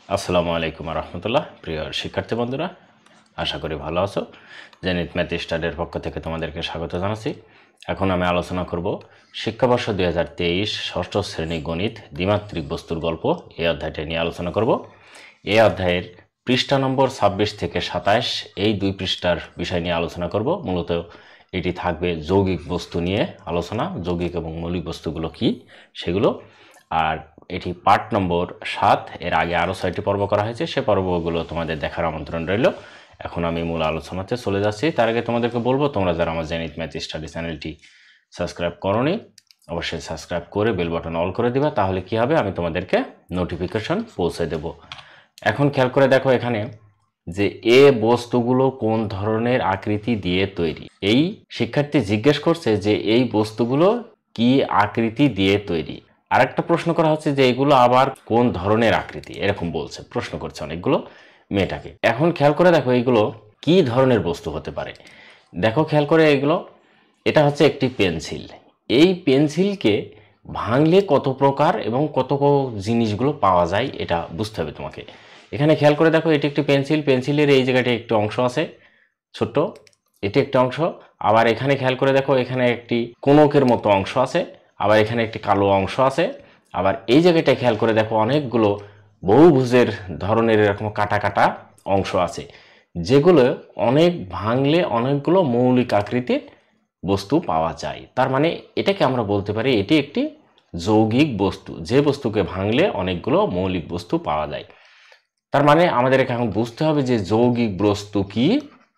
আসসালামু আলাইকুম রহমতুল্লাহ। প্রিয় শিক্ষার্থী বন্ধুরা, আশা করি ভালো আছো। জেনিথ ম্যাথ স্টাডির পক্ষ থেকে তোমাদেরকে স্বাগত জানাচ্ছি। এখন আমি আলোচনা করব শিক্ষাবর্ষ 2023 ষষ্ঠ শ্রেণী গণিত দ্বিমাত্রিক বস্তুর গল্প এই অধ্যায়টা নিয়ে আলোচনা করব। এই অধ্যায়ের পৃষ্ঠা নম্বর 26 থেকে 27 এই দুই পৃষ্ঠার বিষয় নিয়ে আলোচনা করব। মূলত এটি থাকবে যৌগিক বস্তু নিয়ে আলোচনা, যৌগিক এবং মৌলিক বস্তুগুলো কি সেগুলো। আর এটি পার্ট নম্বর 7। এর আগে আরও 6টি পর্ব করা হয়েছে, সে পর্বগুলো তোমাদের দেখার আমন্ত্রণ রইল। এখন আমি মূল আলোচনাতে চলে যাচ্ছি। তার আগে তোমাদেরকে বলবো, তোমরা যারা আমার জেনিথ ম্যাথ স্টাডি চ্যানেলটি সাবস্ক্রাইব করোনি, অবশ্যই সাবস্ক্রাইব করে বেল বাটন অল করে দিবা। তাহলে কি হবে, আমি তোমাদেরকে নোটিফিকেশন পৌঁছে দেব। এখন খেয়াল করে দেখো এখানে যে এ বস্তুগুলো কোন ধরনের আকৃতি দিয়ে তৈরি। এই শিক্ষার্থী জিজ্ঞেস করছে যে এই বস্তুগুলো কি আকৃতি দিয়ে তৈরি। আরেকটা প্রশ্ন করা হচ্ছে যে এগুলো আবার কোন ধরনের আকৃতি, এরকম বলছে, প্রশ্ন করছে অনেকগুলো মেয়েটাকে। এখন খেয়াল করে দেখো এইগুলো কি ধরনের বস্তু হতে পারে। দেখো খেয়াল করে এগুলো, এটা হচ্ছে একটি পেন্সিল। এই পেন্সিলকে ভাঙলে কত প্রকার এবং কত জিনিসগুলো পাওয়া যায় এটা বুঝতে হবে তোমাকে। এখানে খেয়াল করে দেখো, এটি একটি পেন্সিল, পেন্সিলের এই জায়গাটা একটি অংশ আছে ছোট্ট, এটি একটি অংশ। আবার এখানে খেয়াল করে দেখো, এখানে একটি কোনকের মতো অংশ আছে, আবার এখানে একটি কালো অংশ আছে। আবার এই জায়গাটা খেয়াল করে দেখো, অনেকগুলো বহুভুজের ধরনের এরকম কাটা কাটা অংশ আছে, যেগুলো অনেক ভাঙলে অনেকগুলো মৌলিক আকৃতির বস্তু পাওয়া যায়। তার মানে এটাকে আমরা বলতে পারি এটি একটি যৌগিক বস্তু, যে বস্তুকে ভাঙলে অনেকগুলো মৌলিক বস্তু পাওয়া যায়। তার মানে আমাদের এখন বুঝতে হবে যে যৌগিক বস্তু কি,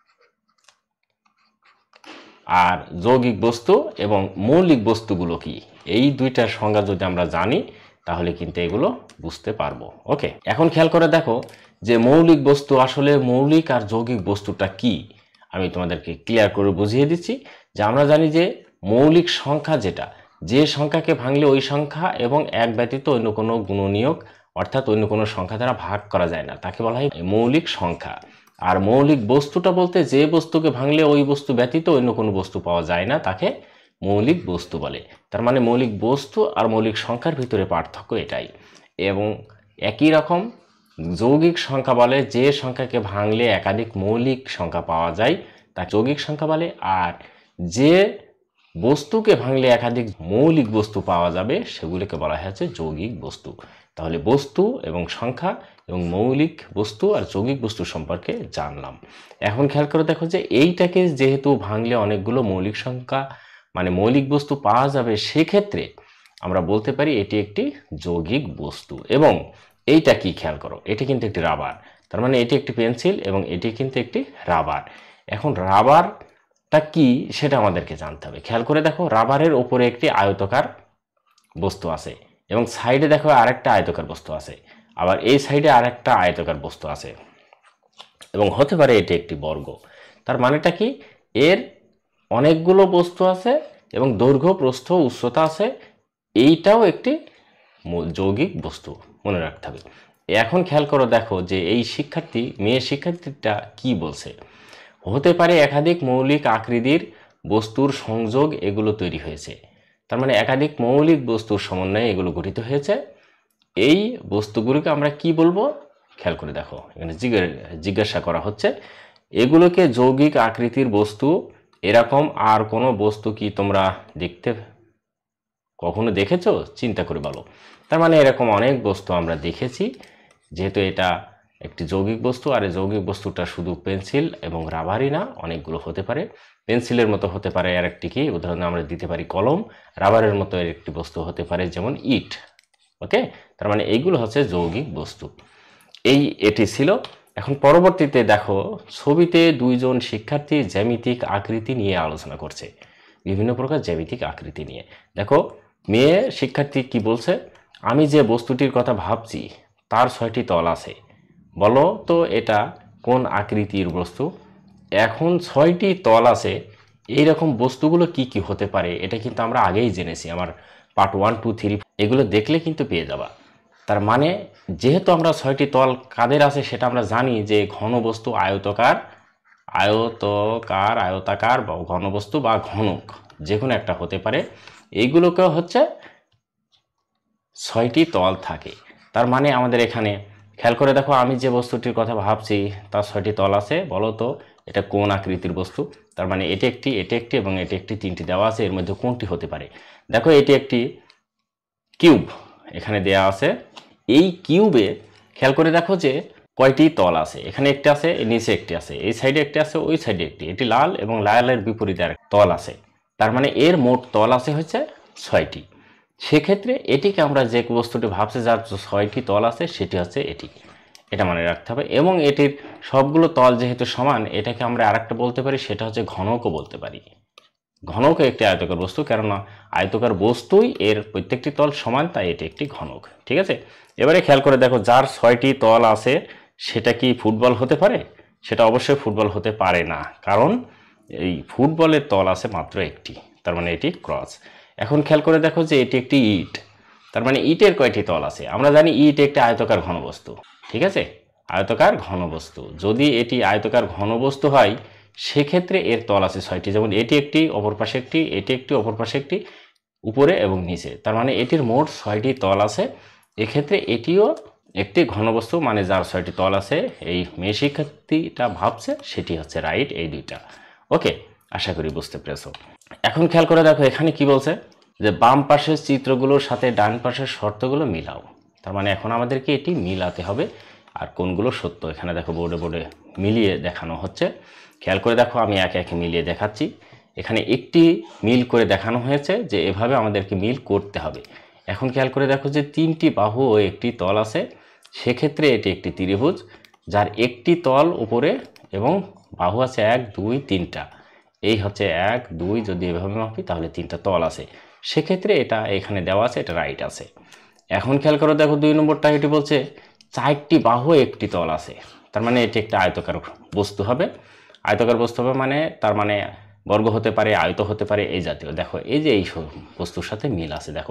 আর যৌগিক বস্তু এবং মৌলিক বস্তুগুলো কি, এই দুইটার সংজ্ঞা যদি আমরা জানি তাহলে কিন্তু এগুলো বুঝতে পারবো। ওকে, এখন খেয়াল করে দেখো যে মৌলিক বস্তু আসলে মৌলিক আর যৌগিক বস্তুটা কি আমি তোমাদেরকে ক্লিয়ার করে বুঝিয়ে দিচ্ছি। যে আমরা জানি যে মৌলিক সংখ্যা যেটা, যে সংখ্যাকে ভাঙলে ওই সংখ্যা এবং এক ব্যতীত অন্য কোনো গুণনীয়ক অর্থাৎ অন্য কোনো সংখ্যা দ্বারা ভাগ করা যায় না, তাকে বলা হয় মৌলিক সংখ্যা। আর মৌলিক বস্তুটা বলতে যে বস্তুকে ভাঙলে ওই বস্তু ব্যতীত অন্য কোনো বস্তু পাওয়া যায় না, তাকে মৌলিক বস্তু বলে। তার মানে মৌলিক বস্তু আর মৌলিক সংখ্যার ভিতরে পার্থক্য এটাই। এবং একই রকম যৌগিক সংখ্যা বলে যে সংখ্যাকে ভাঙলে একাধিক মৌলিক সংখ্যা পাওয়া যায় তা যৌগিক সংখ্যা বলে। আর যে বস্তুকে ভাঙলে একাধিক মৌলিক বস্তু পাওয়া যাবে সেগুলিকে বলা হচ্ছে যৌগিক বস্তু। তাহলে বস্তু এবং সংখ্যা এবং মৌলিক বস্তু আর যৌগিক বস্তু সম্পর্কে জানলাম। এখন খেয়াল করে দেখো যে এইটাকে যেহেতু ভাঙলে অনেকগুলো মৌলিক সংখ্যা মানে মৌলিক বস্তু পাওয়া যাবে, সেক্ষেত্রে আমরা বলতে পারি এটি একটি যৌগিক বস্তু। এবং এইটা কি খেয়াল করো, এটি কিন্তু একটি রাবার। তার মানে এটি একটি পেন্সিল এবং এটি কিন্তু একটি রাবার। এখন রাবারটা কি সেটা আমাদেরকে জানতে হবে। খেয়াল করে দেখো, রাবারের ওপরে একটি আয়তাকার বস্তু আছে এবং সাইডে দেখো আরেকটা আয়তাকার বস্তু আছে, আবার এই সাইডে আরেকটা আয়তাকার বস্তু আছে এবং হতে পারে এটি একটি বর্গ। তার মানেটা কি, এর অনেকগুলো বস্তু আছে এবং দৈর্ঘ্য প্রস্থ উচ্চতা আছে, এইটাও একটি যৌগিক বস্তু, মনে রাখতে হবে। এখন খেয়াল করো দেখো যে এই শিক্ষার্থী, মেয়ে শিক্ষার্থীটা কি বলছে, হতে পারে একাধিক মৌলিক আকৃতির বস্তুর সংযোগ এগুলো তৈরি হয়েছে। তার মানে একাধিক মৌলিক বস্তুর সমন্বয়ে এগুলো গঠিত হয়েছে। এই বস্তুগুলোকে আমরা কি বলবো, খেয়াল করে দেখো এখানে জিজ্ঞাসা করা হচ্ছে এগুলোকে যৌগিক আকৃতির বস্তু। এরকম আর কোনো বস্তু কি তোমরা দেখতে কখনো দেখেছো, চিন্তা করে বলো। তার মানে এরকম অনেক বস্তু আমরা দেখেছি, যেহেতু এটা একটি যৌগিক বস্তু। আর এই যৌগিক বস্তুটা শুধু পেন্সিল এবং রাবারই না, অনেকগুলো হতে পারে। পেন্সিলের মতো হতে পারে আর একটি কি উদাহরণ আমরা দিতে পারি কলম, রাবারের মতো একটি বস্তু হতে পারে যেমন ইট। ওকে, তার মানে এইগুলো হচ্ছে যৌগিক বস্তু। এটি ছিল। এখন পরবর্তীতে দেখো ছবিতে দুইজন শিক্ষার্থী জ্যামিতিক আকৃতি নিয়ে আলোচনা করছে, বিভিন্ন প্রকার জ্যামিতিক আকৃতি নিয়ে। দেখো মেয়ে শিক্ষার্থী কি বলছে, আমি যে বস্তুটির কথা ভাবছি তার 6টি তল আছে, বলো তো এটা কোন আকৃতির বস্তু। এখন 6টি তল আছে, এইরকম বস্তুগুলো কি কি হতে পারে এটা কিন্তু আমরা আগেই জেনেছি, আমার পার্ট 1, 2, 3 এগুলো দেখলে কিন্তু পেয়ে যাবা। তার মানে যেহেতু আমরা 6টি তল কাদের আছে সেটা আমরা জানি, যে ঘনবস্তু আয়তাকার বা ঘনবস্তু বা ঘনক যে কোনো একটা হতে পারে, এইগুলোকে হচ্ছে 6টি তল থাকে। তার মানে আমাদের এখানে খেয়াল করে দেখো আমি যে বস্তুটির কথা ভাবছি তার 6টি তল আছে। বলো তো এটা কোন আকৃতির বস্তু? তার মানে এটি একটি, এটি একটি এবং এটি একটি, 3টি দেওয়া আছে। এর মধ্যে কোনটি হতে পারে? দেখো এটি একটি কিউব এখানে দেয়া আছে। এই কিউবে খেয়াল করে দেখো যে কয়টি তল আছে। এখানে একটি আছে, নিচে একটি আছে, এই সাইডে একটি আছে, ওই সাইডে একটি। এটি লাল এবং লালের বিপরীতে আর তল আছে। তার মানে এর মোট তল আছে হচ্ছে 6টি। সেক্ষেত্রে এটিকে আমরা যে বস্তুটি ভাবছি যার 6টি তল আছে সেটি হচ্ছে এটি। এটা মনে রাখতে হবে। এবং এটির সবগুলো তল যেহেতু সমান, এটাকে আমরা আরেকটা বলতে পারি, সেটা হচ্ছে ঘনকও বলতে পারি। ঘনক একটি আয়তাকার বস্তু, কেননা আয়তাকার বস্তুই এর প্রত্যেকটি তল সমান, তাই এটি একটি ঘনক। ঠিক আছে, এবারে খেয়াল করে দেখো যার 6টি তল আছে সেটা কি ফুটবল হতে পারে? সেটা অবশ্যই ফুটবল হতে পারে না, কারণ এই ফুটবলের তল আছে মাত্র একটি, তার মানে এটি ক্রস। এখন খেয়াল করে দেখো যে এটি একটি ইট, তার মানে ইটের কয়টি তল আছে? আমরা জানি ইট একটি আয়তাকার ঘনবস্তু। ঠিক আছে, আয়তাকার ঘনবস্তু। যদি এটি আয়তাকার ঘনবস্তু হয় সেক্ষেত্রে এর তল আছে 6টি। যেমন এটি একটি, অপর পাশে একটি, এটি একটি, অপর পাশে একটি, উপরে এবং নিচে। তার মানে এটির মোট 6টি তল আছে। এক্ষেত্রে এটিও একটি ঘনবস্তু, মানে যার 6টি তল আছে। এই মেয়ে শিক্ষার্থীটা ভাবছে সেটি হচ্ছে রাইট, এই দুইটা। ওকে, আশা করি বুঝতে পেরেছো। এখন খেয়াল করে দেখো এখানে কি বলছে, যে বাম পাশের চিত্রগুলোর সাথে ডান পাশের শর্তগুলো মিলাও। তার মানে এখন আমাদেরকে এটি মিলাতে হবে। আর কোনগুলো সত্য এখানে দেখো বোর্ডে মিলিয়ে দেখানো হচ্ছে। খেয়াল করে দেখো আমি একে একে মিলিয়ে দেখাচ্ছি। এখানে একটি মিল করে দেখানো হয়েছে যে এভাবে আমাদেরকে মিল করতে হবে। এখন খেয়াল করে দেখো যে 3টি বাহু ও একটি তল আছে। সেক্ষেত্রে এটি একটি ত্রিভুজ যার একটি তল উপরে এবং বাহু আছে 1 2 3টা। এই হচ্ছে 1 2, যদি এভাবে মাপি তাহলে 3টা তল আছে। সেক্ষেত্রে এটা এখানে দেওয়া আছে, এটা রাইট আছে। এখন খেয়াল করে দেখো 2 নম্বরটা, এটি বলছে 4টি বাহু একটি তল আছে। তার মানে এটি একটা আয়তাকার বস্তু হবে। আয়তাকার বস্তু হবে মানে তার মানে বর্গ হতে পারে, আয়ত হতে পারে, এই জাতীয়। দেখো এই যে এই বস্তুর সাথে মিল আছে। দেখো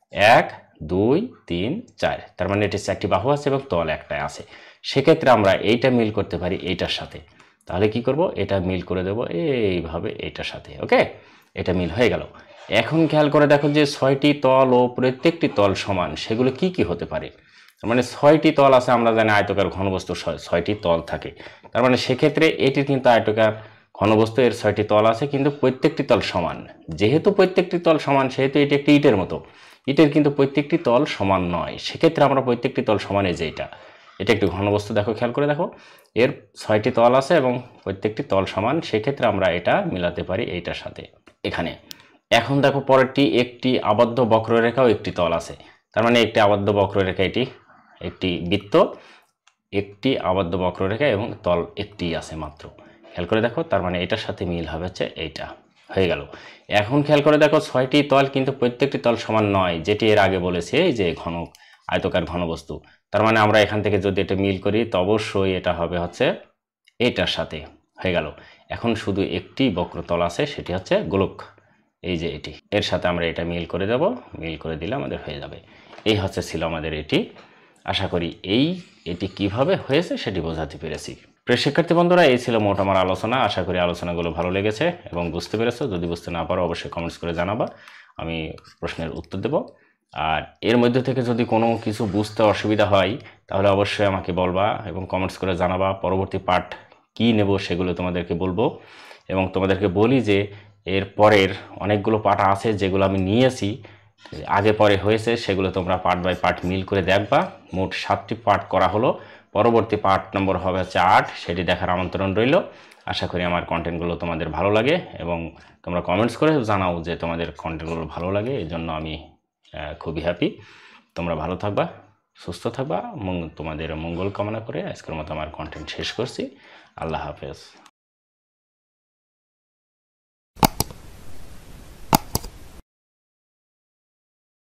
1 2 3 4, তার মানে এটি 4টি বাহু আছে এবং তল একটাই আছে। সেক্ষেত্রে আমরা এইটা মিল করতে পারি এইটার সাথে। তাহলে কি করব, এটা মিল করে দেব এইভাবে এইটার সাথে। ওকে, এটা মিল হয়ে গেল। এখন খেয়াল করে দেখো যে 6টি তল ও প্রত্যেকটি তল সমান, সেগুলো কি কি হতে পারে? তার মানে 6টি তল আছে, আমরা জানি আয়তাকার ঘনবস্তু 6টি তল থাকে। তার মানে সেক্ষেত্রে এটি কিন্তু আয়তাকার ঘনবস্তু, এর 6টি তল আছে, কিন্তু প্রত্যেকটি তল সমান। যেহেতু প্রত্যেকটি তল সমান সেহেতু এটি একটি ইটের মতো। ইটের কিন্তু প্রত্যেকটি তল সমান নয়। সেক্ষেত্রে আমরা প্রত্যেকটি তল সমানে যে এটা একটি ঘনবস্তু। দেখো খেয়াল করে দেখো এর 6টি তল আছে এবং প্রত্যেকটি তল সমান। সেক্ষেত্রে আমরা এটা মিলাতে পারি এইটার সাথে এখানে। এখন দেখো পরেরটি, একটি আবদ্ধ বক্ররেখাও একটি তল আছে। তার মানে একটি আবদ্ধ বক্ররেখা, এটি একটি বৃত্ত, একটি আবদ্ধ বক্ররেখা এবং তল একটি আছে মাত্র। খেয়াল করে দেখো তার মানে এটার সাথে মিল হবে হচ্ছে এইটা। হয়ে গেল। এখন খেয়াল করে দেখো 6টি তল কিন্তু প্রত্যেকটি তল সমান নয়, যেটি এর আগে বলেছি এই যে ঘনক, আয়তাকার ঘনবস্তু। তার মানে আমরা এখান থেকে যদি এটা মিল করি তো অবশ্যই এটা হবে হচ্ছে এইটার সাথে। হয়ে গেল। এখন শুধু একটি বক্রতল আছে, সেটি হচ্ছে গোলক, এই যে এটি। এর সাথে আমরা এটা মিল করে দেব, মিল করে দিলে আমাদের হয়ে যাবে। এই ছিল আমাদের এটি। আশা করি এটি কিভাবে হয়েছে সেটি বোঝাতে পেরেছি। প্রিয় শিক্ষার্থী বন্ধুরা, এই ছিল মোট আমার আলোচনা। আশা করি আলোচনাগুলো ভালো লেগেছে এবং বুঝতে পেরেছো। যদি বুঝতে না পারো অবশ্যই কমেন্টস করে জানাবা, আমি প্রশ্নের উত্তর দেব। আর এর মধ্যে থেকে যদি কোনো কিছু বুঝতে অসুবিধা হয় তাহলে অবশ্যই আমাকে বলবা এবং কমেন্টস করে জানাবা। পরবর্তী পার্ট কী নেব সেগুলো তোমাদেরকে বলবো। এবং তোমাদেরকে বলি যে এর পরের অনেকগুলো পার্ট আছে যেগুলো আমি নিয়েছি, আগে পরে হয়েছে, সেগুলো তোমরা পার্ট বাই পার্ট মিল করে দেখবা। মোট 7টি পার্ট করা হলো। পরবর্তী পার্ট নম্বর হবে হচ্ছে 8, সেটি দেখার আমন্ত্রণ রইল। আশা করি আমার কন্টেন্টগুলো তোমাদের ভালো লাগে এবং তোমরা কমেন্টস করে জানাও যে তোমাদের কন্টেন্টগুলো ভালো লাগে। এই জন্য আমি খুবই হ্যাপি। তোমরা ভালো থাকবা, সুস্থ থাকবা, তোমাদের মঙ্গল কামনা করে আজকের মতো আমার কন্টেন্ট শেষ করছি। আল্লাহ হাফেজ।